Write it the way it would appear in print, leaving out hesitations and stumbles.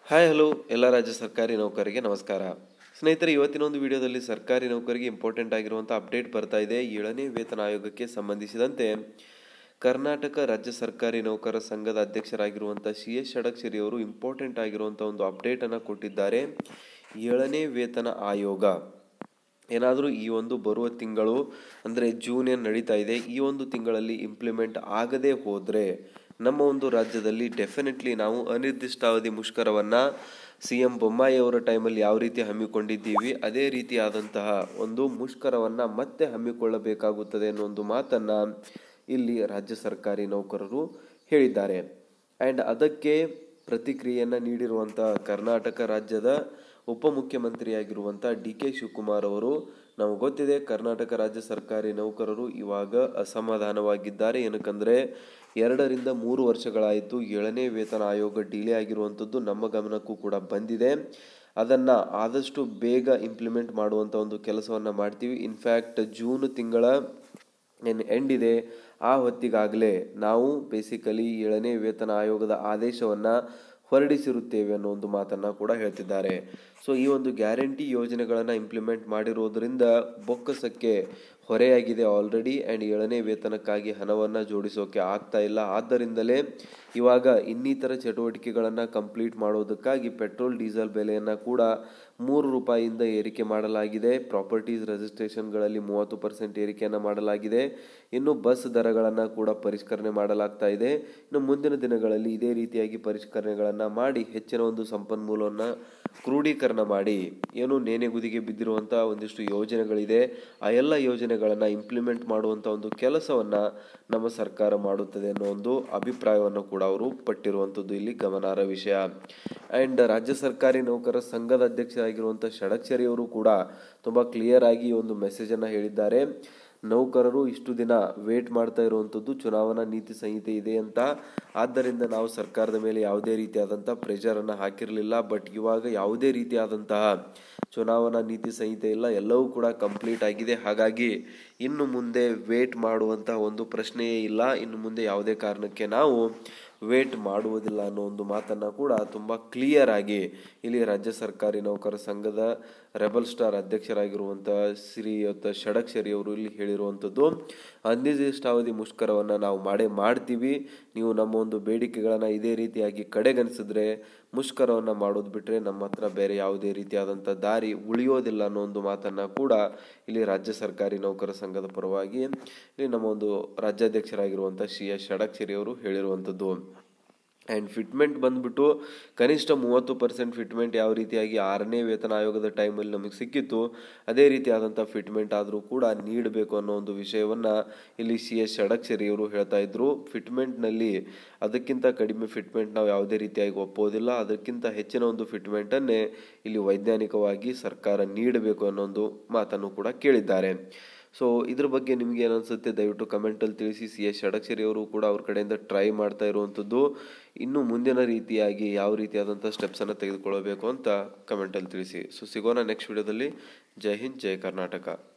Hi hello ಎಲ್ಲ ರಾಜ್ಯ ಸರ್ಕಾರಿ ನೌಕರರಿಗೆ ನಮಸ್ಕಾರ. ಸ್ನೇಹಿತರೆ, ಇವತ್ತಿನ ಒಂದು ವಿಡಿಯೋದಲ್ಲಿ ಸರ್ಕಾರಿ ನೌಕರಿಗೆ ಇಂಪಾರ್ಟೆಂಟ್ ಆಗಿರುವಂಥ ಅಪ್ಡೇಟ್ ಬರ್ತಾ ಇದೆ. 7ನೇ ವೇತನ ಆಯೋಗಕ್ಕೆ ಸಂಬಂಧಿಸಿದಂತೆ ಕರ್ನಾಟಕ ರಾಜ್ಯ ಸರ್ಕಾರಿ ನೌಕರ ಸಂಘದ ಅಧ್ಯಕ್ಷರಾಗಿರುವಂಥ CS ಷಡಕ್ಷರಿ ಅವರು ಇಂಪಾರ್ಟೆಂಟ್ ಆಗಿರುವಂಥ ಒಂದು ಅಪ್ಡೇಟನ್ನು ಕೊಟ್ಟಿದ್ದಾರೆ. 7ನೇ ವೇತನ ಆಯೋಗ ಏನಾದರೂ ಈ ಒಂದು ಬರುವ ತಿಂಗಳು ಅಂದರೆ ಜೂನ್ ಏನು ನಡೀತಾ ಇದೆ, ಈ ಒಂದು ತಿಂಗಳಲ್ಲಿ ಇಂಪ್ಲಿಮೆಂಟ್ ಆಗದೇ ಹೋದರೆ ನಮ್ಮ ಒಂದು ರಾಜ್ಯದಲ್ಲಿ ಡೆಫಿನೆಟ್ಲಿ ನಾವು ಅನಿರ್ದಿಷ್ಟಾವಧಿ ಮುಷ್ಕರವನ್ನು CM ಬೊಮ್ಮಾಯಿ ಅವರ ಟೈಮಲ್ಲಿ ಯಾವ ರೀತಿ ಹಮ್ಮಿಕೊಂಡಿದ್ದೀವಿ ಅದೇ ರೀತಿಯಾದಂತಹ ಒಂದು ಮುಷ್ಕರವನ್ನು ಮತ್ತೆ ಹಮ್ಮಿಕೊಳ್ಳಬೇಕಾಗುತ್ತದೆ ಅನ್ನೋ ಒಂದು ಮಾತನ್ನು ಇಲ್ಲಿ ರಾಜ್ಯ ಸರ್ಕಾರಿ ನೌಕರರು ಹೇಳಿದ್ದಾರೆ. ಆ್ಯಂಡ್ ಅದಕ್ಕೆ ಪ್ರತಿಕ್ರಿಯೆಯನ್ನು ನೀಡಿರುವಂಥ ಕರ್ನಾಟಕ ರಾಜ್ಯದ ಉಪಮುಖ್ಯಮಂತ್ರಿಯಾಗಿರುವಂಥ DK ಶಿವಕುಮಾರ್ ಅವರು, ನಮಗೆ ಗೊತ್ತಿದೆ ಕರ್ನಾಟಕ ರಾಜ್ಯ ಸರ್ಕಾರಿ ನೌಕರರು ಇವಾಗ ಅಸಮಾಧಾನವಾಗಿದ್ದಾರೆ. ಏನಕ್ಕಂದರೆ 2 ರಿಂದ 3 ವರ್ಷಗಳಾಯಿತು 7ನೇ ವೇತನ ಆಯೋಗ ಡಿಲೇ ಆಗಿರುವಂಥದ್ದು ನಮ್ಮ ಗಮನಕ್ಕೂ ಕೂಡ ಬಂದಿದೆ. ಅದನ್ನು ಆದಷ್ಟು ಬೇಗ ಇಂಪ್ಲಿಮೆಂಟ್ ಮಾಡುವಂಥ ಒಂದು ಕೆಲಸವನ್ನು ಮಾಡ್ತೀವಿ. ಇನ್ಫ್ಯಾಕ್ಟ್ ಜೂನ್ ತಿಂಗಳ ಏನು ಎಂಡ್ ಇದೆ ಆ ಹೊತ್ತಿಗಾಗಲೇ ನಾವು ಬೇಸಿಕಲಿ 7ನೇ ವೇತನ ಆಯೋಗದ ಆದೇಶವನ್ನು ಹೊರಡಿಸಿರುತ್ತೇವೆ ಅನ್ನೋ ಒಂದು ಮಾತನ್ನು ಕೂಡ ಹೇಳ್ತಿದ್ದಾರೆ. ಸೊ ಈ ಒಂದು ಗ್ಯಾರಂಟಿ ಯೋಜನೆಗಳನ್ನು ಇಂಪ್ಲಿಮೆಂಟ್ ಮಾಡಿರೋದ್ರಿಂದ ಬೊಕ್ಕಸಕ್ಕೆ ಹೊರೆಯಾಗಿದೆ ಆಲ್ರೆಡಿ. ಆ್ಯಂಡ್ 7ನೇ ವೇತನಕ್ಕಾಗಿ ಹಣವನ್ನು ಜೋಡಿಸೋಕೆ ಆಗ್ತಾ ಇಲ್ಲ. ಆದ್ದರಿಂದಲೇ ಇವಾಗ ಇನ್ನಿತರ ಚಟುವಟಿಕೆಗಳನ್ನು ಕಂಪ್ಲೀಟ್ ಮಾಡೋದಕ್ಕಾಗಿ ಪೆಟ್ರೋಲ್ ಡೀಸೆಲ್ ಬೆಲೆಯನ್ನು ಕೂಡ 3 ರೂಪಾಯಿಯಿಂದ ಏರಿಕೆ ಮಾಡಲಾಗಿದೆ. ಪ್ರಾಪರ್ಟೀಸ್ ರಿಜಿಸ್ಟ್ರೇಷನ್ಗಳಲ್ಲಿ 30% ಏರಿಕೆಯನ್ನು ಮಾಡಲಾಗಿದೆ. ಇನ್ನು ಬಸ್ ದರಗಳನ್ನು ಕೂಡ ಪರಿಷ್ಕರಣೆ ಮಾಡಲಾಗ್ತಾ ಇದೆ. ಇನ್ನು ಮುಂದಿನ ದಿನಗಳಲ್ಲಿ ಇದೇ ರೀತಿಯಾಗಿ ಪರಿಷ್ಕರಣೆಗಳನ್ನು ಮಾಡಿ ಹೆಚ್ಚಿನ ಒಂದು ಸಂಪನ್ಮೂಲವನ್ನು ಕ್ರೋಢೀಕರಣ ಮಾಡಿ ಏನು ನೇಣೆಗುದಿಗೆ ಬಿದ್ದಿರುವಂಥ ಒಂದಿಷ್ಟು ಯೋಜನೆಗಳಿದೆ ಆ ಎಲ್ಲ ಯೋಜನೆಗಳನ್ನು ಇಂಪ್ಲಿಮೆಂಟ್ ಮಾಡುವಂಥ ಒಂದು ಕೆಲಸವನ್ನು ನಮ್ಮ ಸರ್ಕಾರ ಮಾಡುತ್ತದೆ ಅನ್ನೋ ಒಂದು ಅಭಿಪ್ರಾಯವನ್ನು ಕೂಡ ಅವರು ಪಟ್ಟಿರುವಂಥದ್ದು ಇಲ್ಲಿ ಗಮನಾರ್ಹ ವಿಷಯ. ಆ್ಯಂಡ್ ರಾಜ್ಯ ಸರ್ಕಾರಿ ನೌಕರ ಸಂಘದ ಅಧ್ಯಕ್ಷರಾಗಿರುವಂಥ ಷಡಕ್ಷರಿ ಅವರು ಕೂಡ ತುಂಬ ಕ್ಲಿಯರ್ ಆಗಿ ಒಂದು ಮೆಸೇಜನ್ನು ಹೇಳಿದ್ದಾರೆ. ನೌಕರರು ಇಷ್ಟು ದಿನ ವೇಟ್ ಮಾಡ್ತಾ ಇರುವಂಥದ್ದು ಚುನಾವಣಾ ನೀತಿ ಸಂಹಿತೆ ಇದೆ ಅಂತ. ಆದ್ದರಿಂದ ನಾವು ಸರ್ಕಾರದ ಮೇಲೆ ಯಾವುದೇ ರೀತಿಯಾದಂಥ ಪ್ರೆಷರನ್ನು ಹಾಕಿರಲಿಲ್ಲ. ಬಟ್ ಇವಾಗ ಯಾವುದೇ ರೀತಿಯಾದಂತಹ ಚುನಾವಣಾ ನೀತಿ ಸಂಹಿತೆ ಇಲ್ಲ, ಎಲ್ಲವೂ ಕೂಡ ಕಂಪ್ಲೀಟ್ ಆಗಿದೆ. ಹಾಗಾಗಿ ಇನ್ನು ಮುಂದೆ ವೇಟ್ ಮಾಡುವಂತಹ ಒಂದು ಪ್ರಶ್ನೆಯೇ ಇಲ್ಲ. ಇನ್ನು ಮುಂದೆ ಯಾವುದೇ ಕಾರಣಕ್ಕೆ ನಾವು ವೇಟ್ ಮಾಡುವುದಿಲ್ಲ ಅನ್ನೋ ಒಂದು ಮಾತನ್ನು ಕೂಡ ತುಂಬ ಕ್ಲಿಯರ್ ಆಗಿ ಇಲ್ಲಿ ರಾಜ್ಯ ಸರ್ಕಾರಿ ನೌಕರ ಸಂಘದ ರೆಬಲ್ ಸ್ಟಾರ್ ಅಧ್ಯಕ್ಷರಾಗಿರುವಂಥ ಶ್ರೀಯುತ ಷಡಕ್ಷರಿ ಅವರು ಇಲ್ಲಿ ಹೇಳಿರುವಂಥದ್ದು. ಅನಿರ್ದಿಷ್ಟಾವಧಿ ಮುಷ್ಕರವನ್ನು ನಾವು ಮಾಡ್ತೀವಿ. ನೀವು ನಮ್ಮ ಒಂದು ಬೇಡಿಕೆಗಳನ್ನು ಇದೇ ರೀತಿಯಾಗಿ ಕಡೆಗಣಿಸಿದ್ರೆ ಮುಷ್ಕರವನ್ನು ಮಾಡೋದು ಬಿಟ್ಟರೆ ನಮ್ಮ ಹತ್ರ ಬೇರೆ ಯಾವುದೇ ರೀತಿಯಾದಂಥ ದಾರಿ ಉಳಿಯೋದಿಲ್ಲ ಅನ್ನೋ ಒಂದು ಮಾತನ್ನು ಕೂಡ ಇಲ್ಲಿ ರಾಜ್ಯ ಸರ್ಕಾರಿ ನೌಕರ ಸಂಘದ ಪರವಾಗಿ ಇಲ್ಲಿ ನಮ್ಮ ಒಂದು ರಾಜ್ಯಾಧ್ಯಕ್ಷರಾಗಿರುವಂಥ CS ಷಡಕ್ಷರಿ ಅವರು ಹೇಳಿರುವಂಥದ್ದು. ಆ್ಯಂಡ್ ಫಿಟ್ಮೆಂಟ್ ಬಂದ್ಬಿಟ್ಟು ಕನಿಷ್ಠ 30% ಫಿಟ್ಮೆಂಟ್ ಯಾವ ರೀತಿಯಾಗಿ 6ನೇ ವೇತನ ಆಯೋಗದ ಟೈಮಲ್ಲಿ ನಮಗೆ ಸಿಕ್ಕಿತ್ತು ಅದೇ ರೀತಿಯಾದಂಥ ಫಿಟ್ಮೆಂಟ್ ಆದರೂ ಕೂಡ ನೀಡಬೇಕು ಅನ್ನೋ ಒಂದು ವಿಷಯವನ್ನು ಇಲ್ಲಿ CS ಷಡಕ್ಷರಿ ಅವರು ಹೇಳ್ತಾ ಇದ್ರು. ಫಿಟ್ಮೆಂಟ್ನಲ್ಲಿ ಅದಕ್ಕಿಂತ ಕಡಿಮೆ ಫಿಟ್ಮೆಂಟ್ ನಾವು ಯಾವುದೇ ರೀತಿಯಾಗಿ ಒಪ್ಪೋದಿಲ್ಲ. ಅದಕ್ಕಿಂತ ಹೆಚ್ಚಿನ ಒಂದು ಫಿಟ್ಮೆಂಟನ್ನೇ ಇಲ್ಲಿ ವೈಜ್ಞಾನಿಕವಾಗಿ ಸರ್ಕಾರ ನೀಡಬೇಕು ಅನ್ನೋ ಒಂದು ಮಾತನ್ನು ಕೂಡ ಕೇಳಿದ್ದಾರೆ. ಸೊ ಇದ್ರ ಬಗ್ಗೆ ನಿಮಗೆ ಏನನ್ಸುತ್ತೆ ದಯವಿಟ್ಟು ಕಮೆಂಟಲ್ಲಿ ತಿಳಿಸಿ. CS ಷಡಕ್ಷರಿ ಅವರು ಕೂಡ ಅವ್ರ ಕಡೆಯಿಂದ ಟ್ರೈ ಮಾಡ್ತಾ ಇರುವಂಥದ್ದು ಇನ್ನು ಮುಂದಿನ ರೀತಿಯಾಗಿ ಯಾವ ರೀತಿಯಾದಂಥ ಸ್ಟೆಪ್ಸನ್ನು ತೆಗೆದುಕೊಳ್ಳಬೇಕು ಅಂತ ಕಮೆಂಟಲ್ಲಿ ತಿಳಿಸಿ. ಸೊ ಸಿಗೋಣ ನೆಕ್ಸ್ಟ್ ವಿಡಿಯೋದಲ್ಲಿ. ಜೈ ಹಿಂದ್, ಜೈ ಕರ್ನಾಟಕ.